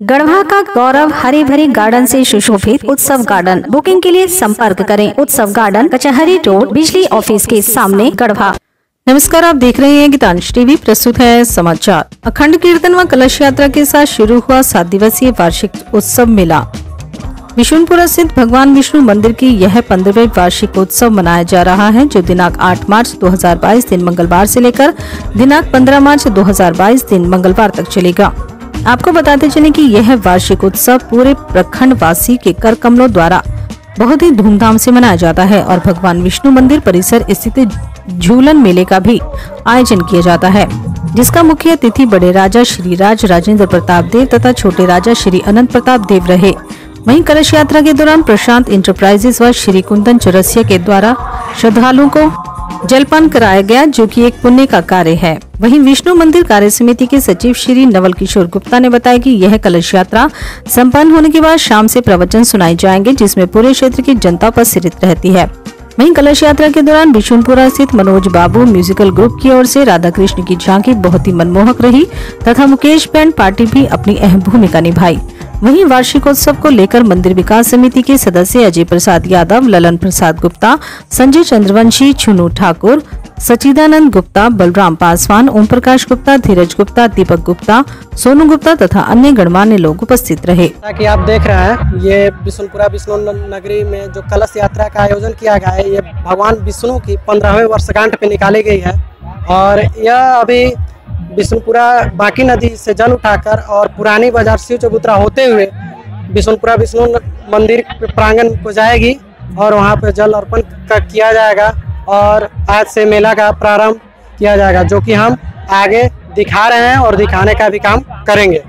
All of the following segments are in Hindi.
गढ़वा का गौरव हरे भरे गार्डन से सुशोभित उत्सव गार्डन। बुकिंग के लिए संपर्क करें उत्सव गार्डन, कचहरी रोड, बिजली ऑफिस के सामने, गढ़वा। नमस्कार, आप देख रहे हैं गीतांश टीवी। प्रस्तुत है समाचार। अखंड कीर्तन व कलश यात्रा के साथ शुरू हुआ 7 दिवसीय वार्षिक उत्सव मेला। बिशुनपुरा स्थित भगवान विष्णु मंदिर की यह 15वें वार्षिक उत्सव मनाया जा रहा है, जो दिनांक 8 मार्च 2022 दिन मंगलवार से लेकर दिनांक 15 मार्च 2022 दिन मंगलवार तक चलेगा। आपको बताते चले कि यह वार्षिक उत्सव पूरे प्रखंड वासी के कर कमलों द्वारा बहुत ही धूमधाम से मनाया जाता है और भगवान विष्णु मंदिर परिसर स्थित झूलन मेले का भी आयोजन किया जाता है, जिसका मुख्य अतिथि बड़े राजा श्री राजेंद्र प्रताप देव तथा छोटे राजा श्री अनंत प्रताप देव रहे। वहीं कलश यात्रा के दौरान प्रशांत इंटरप्राइजेस व श्री कुंदन चौरसिया के द्वारा श्रद्धालुओं को जलपान कराया गया, जो कि एक पुण्य का कार्य है। वहीं विष्णु मंदिर कार्य समिति के सचिव श्री नवल किशोर गुप्ता ने बताया कि यह कलश यात्रा संपन्न होने के बाद शाम से प्रवचन सुनाए जाएंगे, जिसमें पूरे क्षेत्र की जनता उपस्थित रहती है। वहीं कलश यात्रा के दौरान बिशुनपुरा स्थित मनोज बाबू म्यूजिकल ग्रुप की ओर से राधा कृष्ण की झांकी बहुत ही मनमोहक रही तथा मुकेश बैंड पार्टी भी अपनी अहम भूमिका निभाई। वहीं वार्षिकोत्सव को लेकर मंदिर विकास समिति के सदस्य अजय प्रसाद यादव, ललन प्रसाद गुप्ता, संजय चंद्रवंशी, छुनू ठाकुर, सचिदानंद गुप्ता, बलराम पासवान, ओम प्रकाश गुप्ता, धीरज गुप्ता, दीपक गुप्ता, सोनू गुप्ता तथा अन्य गणमान्य लोग उपस्थित रहे। कि आप देख रहे हैं, ये बिशुनपुरा विष्णु नगरी में जो कलश यात्रा का आयोजन किया गया है, ये भगवान विष्णु की 15वें वर्षगांठ पे निकाली गई है और यह अभी बिशुनपुरा बाकी नदी से जल उठाकर और पुरानी बाजार शिव चबूतरा होते हुए बिशुनपुरा विष्णु मंदिर प्रांगण को जाएगी और वहां पे जल अर्पण किया जाएगा और आज से मेला का प्रारंभ किया जाएगा, जो कि हम आगे दिखा रहे हैं और दिखाने का भी काम करेंगे।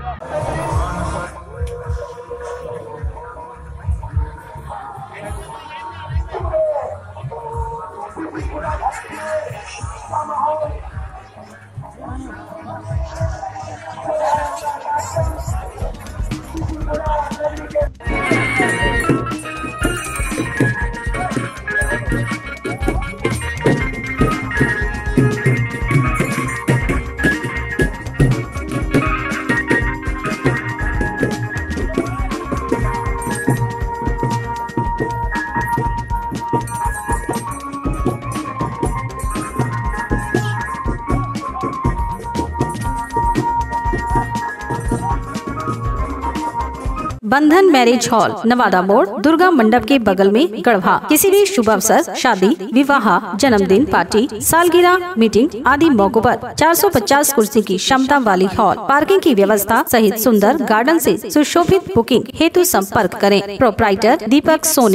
बंधन मैरिज हॉल, नवादा मोड़, दुर्गा मंडप के बगल में, गढ़वा। किसी भी शुभ अवसर, शादी, विवाह, जन्मदिन पार्टी, सालगिरह, मीटिंग आदि मौकों पर 450 कुर्सी की क्षमता वाली हॉल, पार्किंग की व्यवस्था सहित सुंदर गार्डन से सुशोभित। बुकिंग हेतु संपर्क करें प्रोप्राइटर दीपक सोनी।